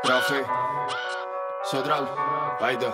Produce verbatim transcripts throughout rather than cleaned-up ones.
Γράφει Central, άιντε.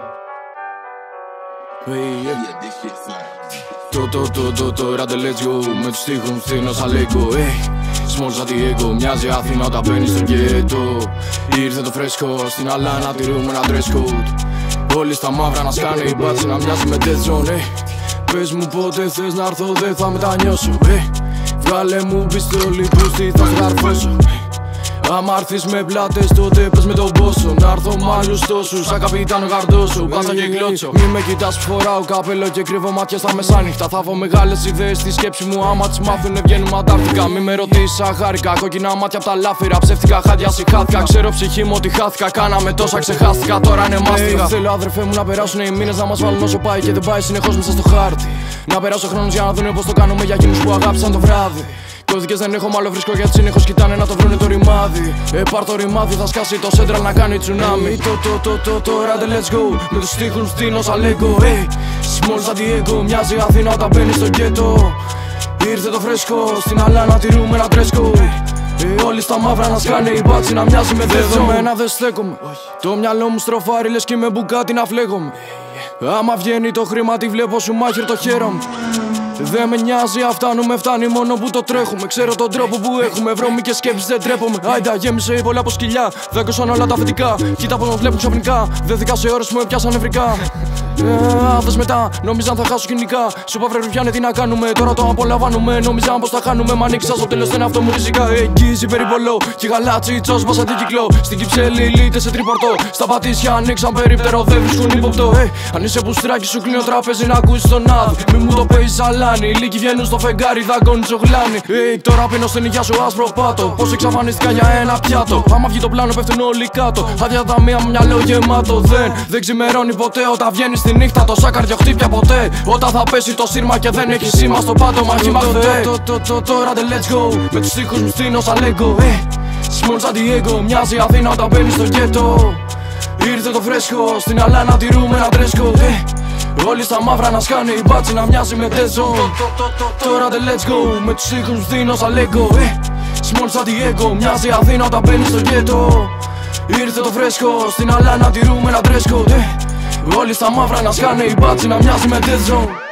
Το το το το το ράντε let's go. Με τους στίχους στην όσα λέγω. Small San Diego, μοιάζει Αθήνα όταν μπαίνεις στο γκέτο. Ήρθε το φρέσκο, στην Αλάνα τηρούμε ένα dress code. Όλοι στα μαύρα να σκάνε η μπάτση να μοιάζει με death zone. Πες μου πότε θες να έρθω, δεν θα μετανιώσω. Βγάλε μου πιστόλι που στη θα σκαρφώσω. Άμα έρθεις με πλάτες τότε πες με τον πόσο. Να έρθω μάλλον στόσου σαν καπιτάνο Καρντόσο. Μπάτσα και κλώτσο. Μη με κοιτάς που φοράω καπέλο και κρύβω μάτια στα μεσάνυχτα. Θα έχω μεγάλες ιδέες στη σκέψη μου. Άμα τις μάθουνε βγαίνουμε αντάρτικα. Μη με ρωτήσεις αχάρικα. Κόκκινα μάτια απ' τα λάφυρα. Ψεύτικα χάδια συχάθηκα. Ξέρω ψυχή μου ότι χάθηκα. Κάναμε τόσα ξεχάστηκα. Τώρα είναι μάστιγα. Θέλω αδερφέ μου να περάσουν οι μήνες να μας βάλουν όσο πάει και δεν πάει συνεχώς μέσα στο χάρτη. Να περάσω χρόνος για να δούνε πως το κάνουμε για εκείνους που αγάπησαν το βράδυ. Κώδικες δεν έχω, μάλλον βρίσκω γιατί συνεχώς κοιτάνε να το βρούνε το ρημάδι. Ε, πάρ' το ρημάδι, θα σκάσει το Central να κάνει τσουνάμι. Το το το το το ράντε let's go. Με τους στίχους στην όσα λέγω. Hey, Small San Diego, μοιάζει Αθήνα όταν μπαίνεις στο γκέτο. Ήρθε το φρέσκο, στην Αλάνα τηρούμε ένα dress code. Ε, όλοι στα μαύρα να σκάνε η μπάτση να μοιάζει με δεδομένα δεν στέκομαι. Το μυαλό μου στροφάρει λες κι με μπουκάτι να φλέγομαι. Άμα βγαίνει το χρήμα τη βλέπω σου μάχερ το χαίρομαι. Δεν με νοιάζει, φτάνουμε, φτάνει μόνο που το τρέχουμε. Ξέρω τον τρόπο που έχουμε, βρώμικες σκέψεις δεν τρέπομαι. Άιντα, γέμισε η πολλά από σκυλιά. Δάκωσαν όλα τα θετικά. Κοίτα πως μας βλέπουν ξαφνικά. Δέθηκα σε ώρες που με πιάσαν νευρικά. Άδες μετά, νόμιζαν θα χάσω κοινικά. Σου είπα βρε ρουφιάνε τι να κάνουμε. Τώρα το απολαμβάνουμε. Νόμιζαν πως θα χάνουμε. Μ' ανοίξα στο τέλος δεν αυτό μου ριζικά. Εγγύηση περιπολό. Κι γαλάτσι τσός πάσα την κυκλό. Στην Κυψέλη λίτε σε τρίπορτο. Στα πατήσια ανοίξαν περίπτερο. Δεν βρίσκουν ύποπτο. Ε, αν είσαι πουστράκι σου κλείνω τραπέζι να ακούσεις τον άδ. Μη μου το παίζεις αλάνι. Οι λύκοι βγαίνουν στο φεγγάρι, δαγκώνει τσογλάνι. Ε, τώρα πίνω στην υγεία σου άσπρο πάτο. Πώς εξαφανίστηκα για ένα πιάτο. Άμα βγει το πλάνο πέφτουν όλοι κάτω. Άδεια τα μία μυαλό γεμάτο. Δεν, δεν ξημερώνει ποτέ όταν βγαίνει στη νύχτα. Το σάκαρδιο χτύπια ποτέ. Όταν θα πέσει το σύρμα και δεν έχει σήμα στο πάτωμα. Χύμα χθε. Το το το το ράντε let's go. Με τους στίχους μου στην όσα λέγω. Small San Diego, μοιάζει Αθήνα όταν μπαίνεις στο γκέτο. Ήρθε το φρέσκο, στην Αλάνα τηρούμε ένα dress code. Όλοι στα μαύρα να σκάνε η μπάτση να μοιάζει με death zone. Το ράντε let's go. Με τους στίχους μου στην όσα λέγω. Small San Diego, μοιάζει Αθήνα όταν μπαίνεις στο γκέτο. Ήρθε το φρέσκο, στην Αλάνα τηρούμε ένα dress code. Όλοι στα μαύρα να σκάνε η μπάτση να μοιάζει με death zone.